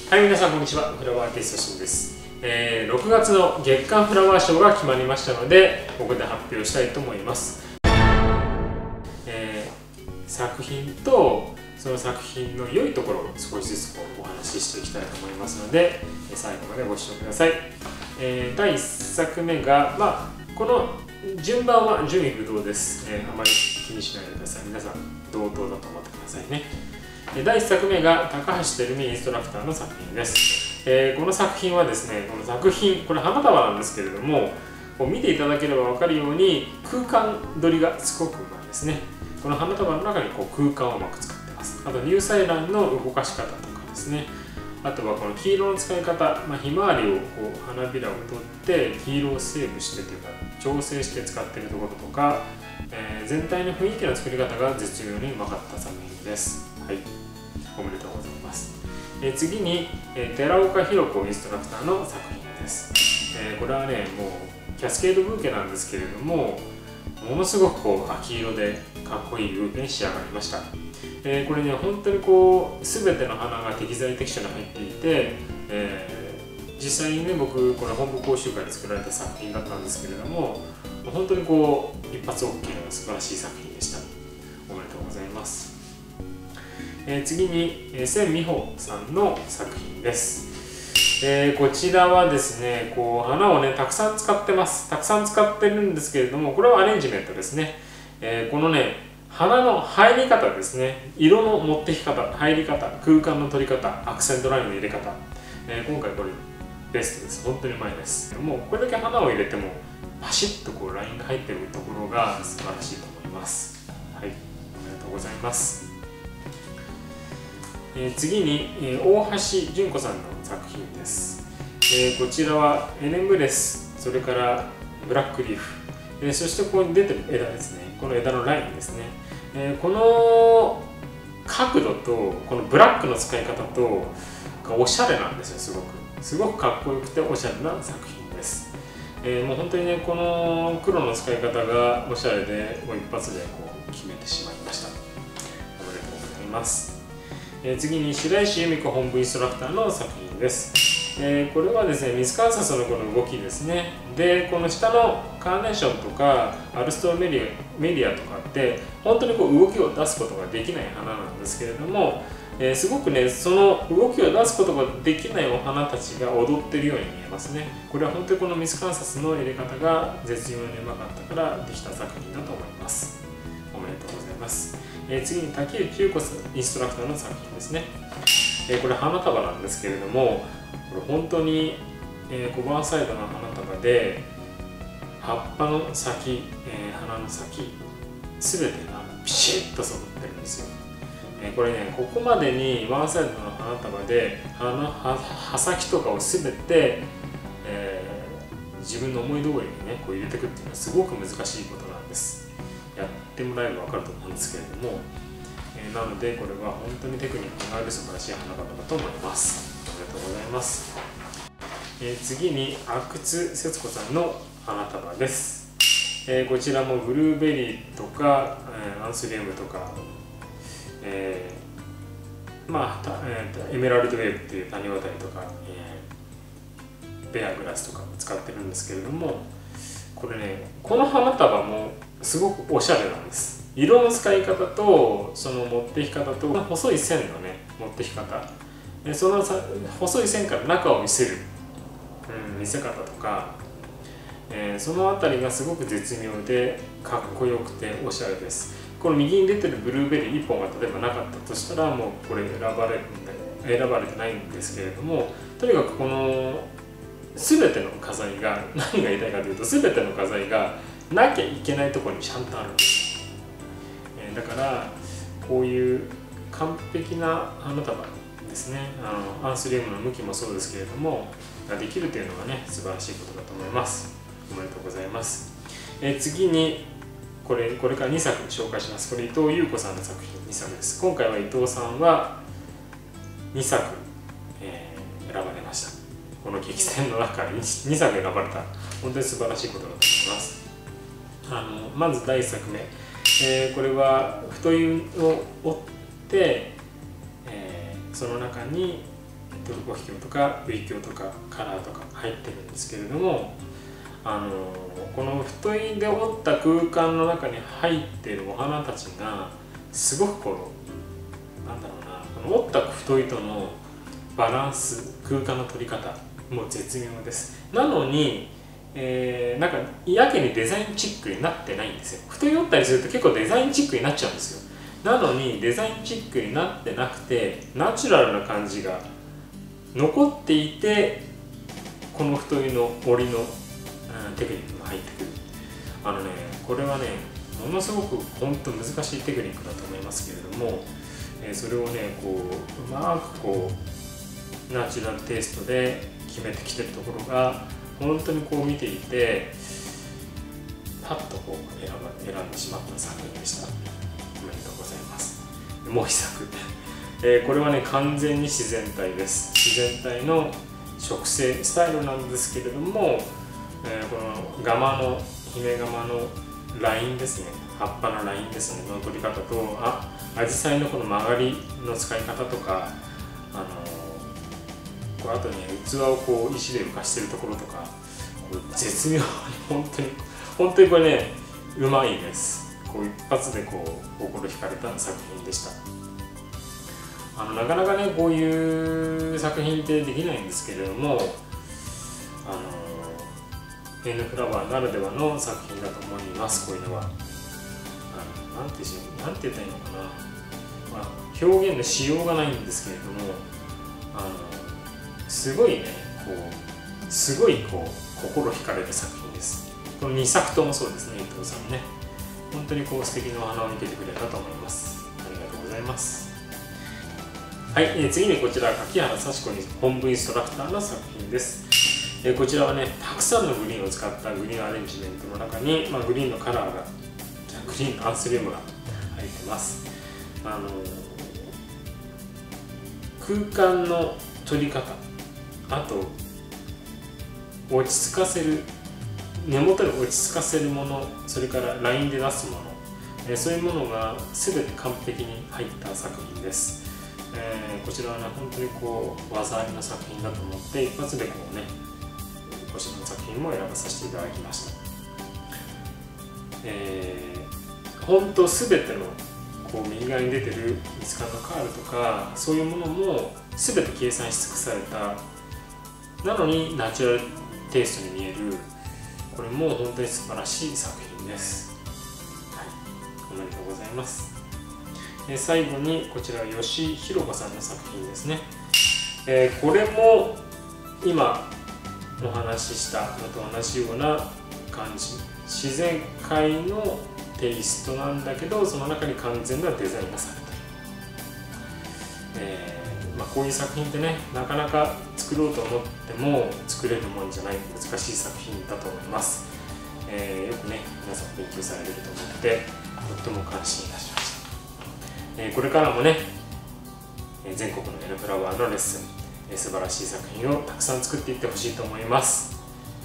はい、皆さんこんにちは。フラワーアーティストしんです。6月の月間フラワー賞が決まりましたので、ここで発表したいと思います。作品とその作品の良いところを少しずつお話ししていきたいと思いますので、最後までご視聴ください。第1作目が、この順番は順位不動です。あまり気にしないでください。皆さん同等だと思ってくださいね。第1作目が高橋照美インストラクターの作品です。この作品はですね、これ花束なんですけれども、見ていただければ分かるように空間取りがすごくうまいですね。この花束の中に空間をうまく使ってます。あと入彩欄の動かし方とかですね。あとはこの黄色の使い方、ひまわりを花びらを取って黄色をセーブしてというか調整して使っているところとか、全体の雰囲気の作り方が絶妙にうまかった作品です。はい、おめでとうございます。次に、寺岡弘子インストラクターの作品です。これはね、もうキャスケードブーケなんですけれども、ものすごく秋色でかっこいいブーケに仕上がりました。これね、本当に全ての花が適材適所に入っていて、実際にね、僕これ本部講習会で作られた作品だったんですけれども、本当に一発 OK の素晴らしい作品でした。おめでとうございます。次に、千美穂さんの作品です。こちらはですね、花をねたくさん使ってます。たくさん使ってるんですけれども、これはアレンジメントですね。このね、花の入り方ですね、色の持ってき方、入り方、空間の取り方、アクセントラインの入れ方、今回これベストです。本当にうまいです。もうこれだけ花を入れてもパシッとラインが入ってるところが素晴らしいと思います。はい、おめでとうございます。次に、大橋純子さんの作品です。こちらはエネムレス、それからブラックリーフ、そしてここに出てる枝ですね。この枝のラインですね。この角度とこのブラックの使い方とおしゃれなんですよ。すごくかっこよくておしゃれな作品です。もう本当にね、この黒の使い方がおしゃれで、もう一発で決めてしまいました。おめでとうございます。次に白石由美子本部インストラクターの作品です。これはですね、ミスカンサスのこの動きですね。で、この下のカーネーションとかアルストロメディアとかって本当に動きを出すことができない花なんですけれども、すごくね、その動きを出すことができないお花たちが踊ってるように見えますね。これは本当にこのミスカンサスの入れ方が絶妙にうまかったからできた作品だと思います。おめでとうございます。次に竹内優子インストラクターの作品ですね。これ花束なんですけれども、これ本当に、ワンサイドの花束で葉っぱの先、花の先すべてがピシッと揃ってるんですよ。これね、ここまでにワンサイドの花束で葉先とかをすべて、自分の思い通りにね入れていくっていうのはすごく難しいことなんです。やってもらえれば分かると思うんですけれども、なのでこれは本当にテクニックがある素晴らしい花束だと思います。おめでとうございます。次に阿久津節子さんの花束です。こちらもブルーベリーとか、アンスリウムとか、エメラルドウェーブっていう谷渡りとか、ベアグラスとか使ってるんですけれども、これね、この花束もすごくおしゃれなんです。色の使い方とその持ってき方と細い線のね持ってき方、その細い線から中を見せる、見せ方とか、その辺りがすごく絶妙でかっこよくておしゃれです。この右に出てるブルーベリー1本が例えばなかったとしたら、もうこれ選ばれてないんですけれども、とにかくこの全ての花材が、何が言いたいかというと、全ての花材がなきゃいけないところにちゃんとあるんですよ。だからこういう完璧な花束ですね、アンスリウムの向きもそうですけれどもができるというのがね、素晴らしいことだと思います。おめでとうございます。次にこれから2作紹介します。これ伊藤優子さんの作品2作です。今回は伊藤さんは2作、選ばれました。この激戦の中に2作選ばれた、本当に素晴らしいことだと思います。まず第1作目、これは太いを折って、その中にトルコヒキョウとかウイキョウとかカラーとか入ってるんですけれども、この太いで折った空間の中に入っているお花たちがすごくこのなんだろうな、この折った太いとのバランス、空間の取り方もう絶妙です。なのに、なんかやけにデザインチックになってないんですよ。太い折ったりすると結構デザインチックになっちゃうんですよ。なのにデザインチックになってなくてナチュラルな感じが残っていて、この太いの折りのテクニックが入ってくる。これはねものすごく本当難しいテクニックだと思いますけれども、それをねうまくナチュラルテイストで決めてきてるところが本当に見ていてパッと選んでしまった作品でした。おめでとうございます。もう一作これはね完全に自然体です。自然体の植生スタイルなんですけれども、このガマの姫ガマのラインですね、葉っぱのラインですねの取り方と、アジサイのこの曲がりの使い方とか、あとね器を石で浮かしてるところとか絶妙に本当にこれねうまいです。一発で心惹かれた作品でした。なかなかねこういう作品ってできないんですけれども、エンドフラワーならではの作品だと思います。こういうのはなんて言ったらいいのかな、表現のしようがないんですけれども、すごいね心惹かれる作品です。この2作ともそうですね。伊藤さんね本当に素敵なお花を見ててくれたと思います。ありがとうございます。はい、次にこちら柿原幸子に本部インストラクターの作品です。こちらはねたくさんのグリーンを使ったグリーンアレンジメントの中に、グリーンのカラーがグリーンのアンスリウムが入ってます。空間の取り方、あと落ち着かせる根元に落ち着かせるもの、それからラインで出すもの、そういうものが全て完璧に入った作品です。こちらはね本当に技ありの作品だと思って一発でこちらの作品も選ばさせていただきました。本当全ての右側に出てるミツカンのカールとかそういうものも全て計算し尽くされた、なのにナチュラルテイストに見える、これも本当に素晴らしい作品です。はい、おめでとうございます。最後にこちら吉弘子さんの作品ですね。これも今お話ししたのと同じような感じ、自然界のテイストなんだけどその中に完全なデザインがされている。こういう作品ってねなかなか作ろうと思っても作れるもんじゃない難しい作品だと思います。よくね皆さん勉強されると思ってとっても感心いたしました。これからもね全国のエルフラワーのレッスン、素晴らしい作品をたくさん作っていってほしいと思います。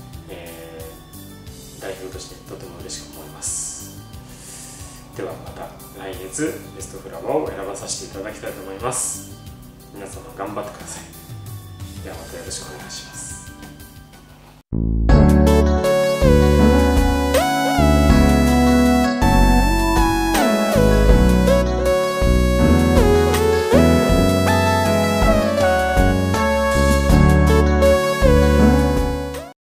代表としてとても嬉しく思います。ではまた来月ベストフラワーを選ばさせていただきたいと思います。皆様頑張ってください。ではまたよろしくお願いします。